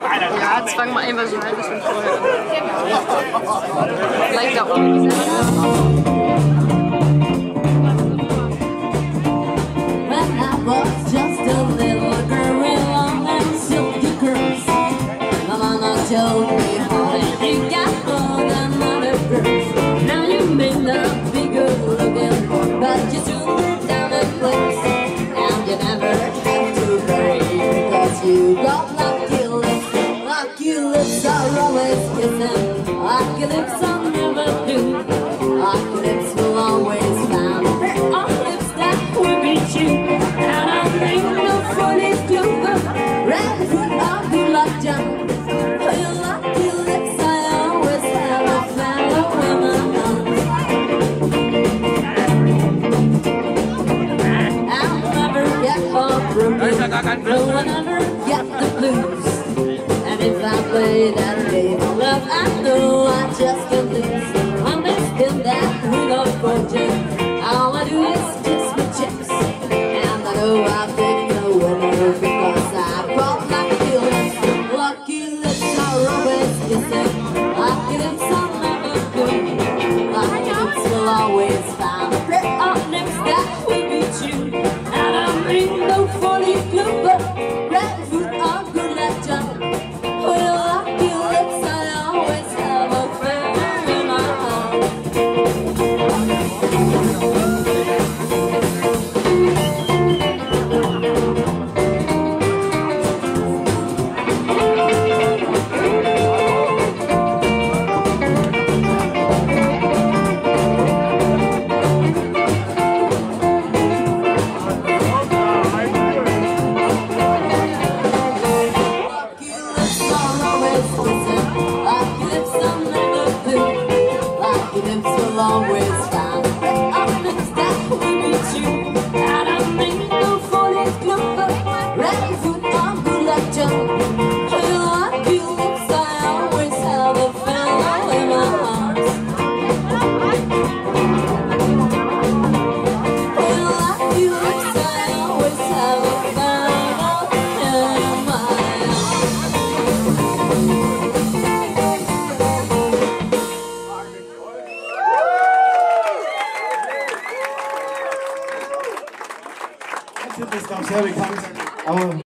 Ja, jetzt fangen wir einfach so ein bisschen vorher an. Vielleicht auch nicht. Told me how you got more than other girls. Now you may not be good looking, but you soon down a place, and you never have to worry because you got lucky lips. Lucky lips are always kissing. Lucky lips are never do. Lucky lips will always find. There are lips that will beat you, and I think no fool is too good. Red foot or good luck jump. Will I never get the blues? And if I play that game of love, I know I just can't lose. When they spin that wheel of fortune, all I do is kiss my chips. And I know I'll take the winner because I brought lucky lips. Lucky lips are always kissing. Lucky lips are never good. Lucky lips will always find. There are lips that will beat you, and I mean no funny clue, but red food or good luck jump. With lucky lips, I always have a feather in my heart. Always found lips that will beat you, and I make no foolish clue, but ready food or good luck jump. With lucky lips, I always have a fellow in my arms. With lucky lips, I always have a fellow in my Ich finde das ganz sehr bekannt. Aber